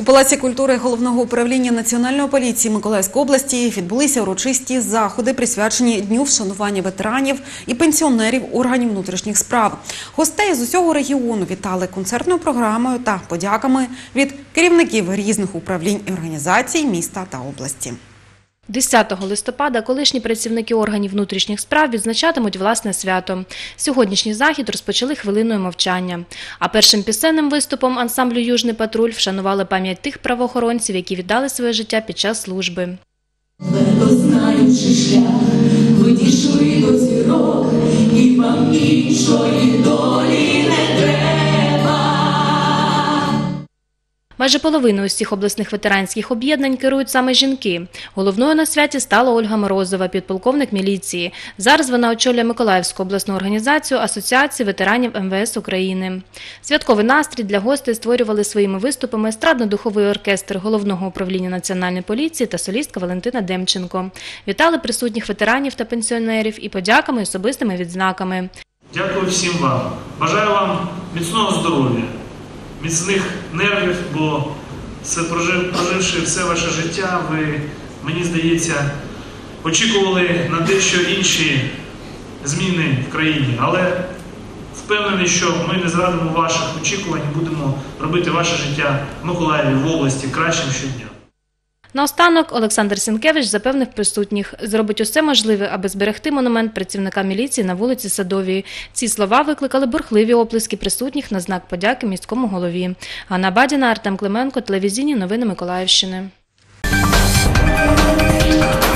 У Палаці культури Головного управління Національної поліції Миколаївської області відбулися урочисті заходи, присвячені Дню вшанування ветеранів і пенсіонерів органів внутрішніх справ. Гостей з усього регіону вітали концертною програмою та подяками від керівників різних управлінь і організацій міста та області. 10 листопада колишні працівники органів внутрішніх справ відзначатимуть власне свято. Сьогоднішній захід розпочали хвилиною мовчання. А першим пісенним виступом ансамблю «Южний патруль» вшанували пам'ять тих правоохоронців, які віддали своє життя під час служби. Твердо знаючи шлях, ви дійшли до зірок, і вам іншої долі не треба. Майже половину усіх обласних ветеранських об'єднань керують саме жінки. Головною на святі стала Ольга Морозова, підполковник міліції. Зараз вона очолює Миколаївську обласну організацію Асоціації ветеранів МВС України. Святковий настрій для гостей створювали своїми виступами естрадно-духовий оркестр Головного управління Національної поліції та солістка Валентина Демченко. Вітали присутніх ветеранів та пенсіонерів і подяками, і особистими відзнаками. Дякую всім вам. Бажаю вам міцного здоров'я, міцних нервів, бо проживши все ваше життя, ви, мені здається, очікували на дещо інші зміни в країні. Але впевнений, що ми не зрадимо ваших очікувань і будемо робити ваше життя в Миколаєві, в області кращим щодня. Наостанок Олександр Сінкевич запевнив присутніх, зробить усе можливе, аби зберегти монумент працівника міліції на вулиці Садовій. Ці слова викликали бурхливі оплески присутніх на знак подяки міському голові. Ганна Бадіна, Артем Клименко, телевізійні новини Миколаївщини.